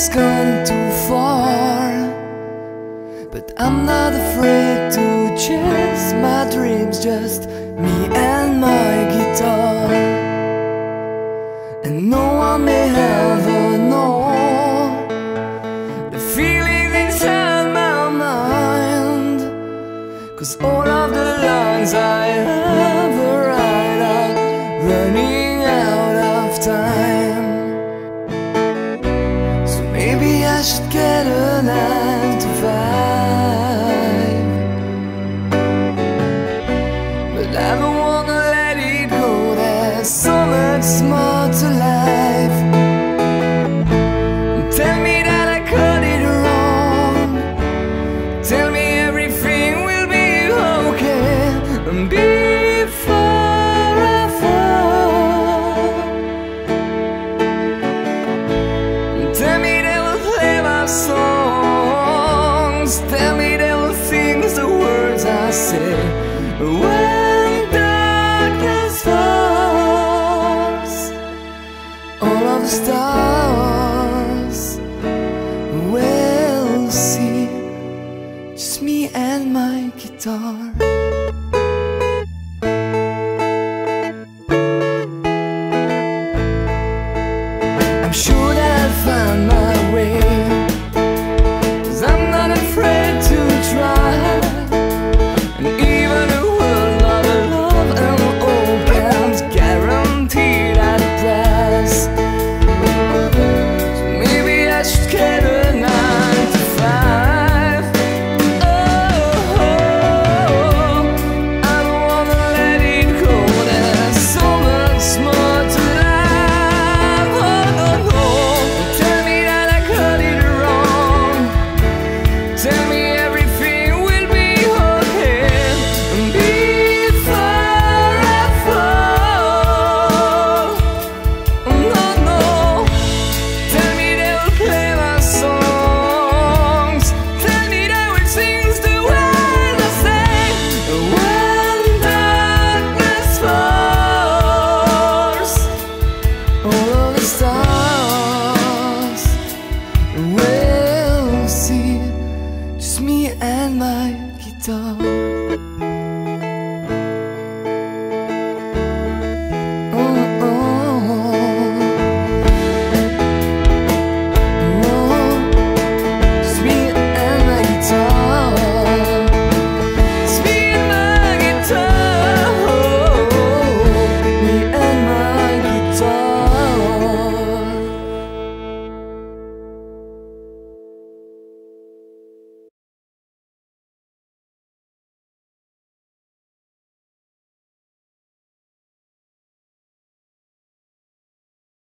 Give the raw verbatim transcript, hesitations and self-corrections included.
has gone too far, but I'm not afraid to chase my dreams, just me and my guitar. And no one may ever know the feelings inside my mind, 'cause all of the lines I ever write are running out of time. So maybe I should get a nine to five, but I don't wanna let it go. There's so much more to life. Tell me that I cut it wrong, tell me everything will be okay before I fall. Tell me they will play my songs, tell me they will sing the words I say when darkness falls. All of the stars will see, just me and my guitar. I'm sure that I'll find my way, 'cause I'm not afraid to try. And even a world of love and hope can't guarantee that price. So maybe I should get a nine to five. Oh, I don't wanna let it go. There's so much more to life. Oh, oh, tell me that I got it wrong, tell me everything will be okay before I fall. No, no, tell me they will play my songs, tell me they will sing the words I say when darkness falls. All of the stars will see, just me and my guitar.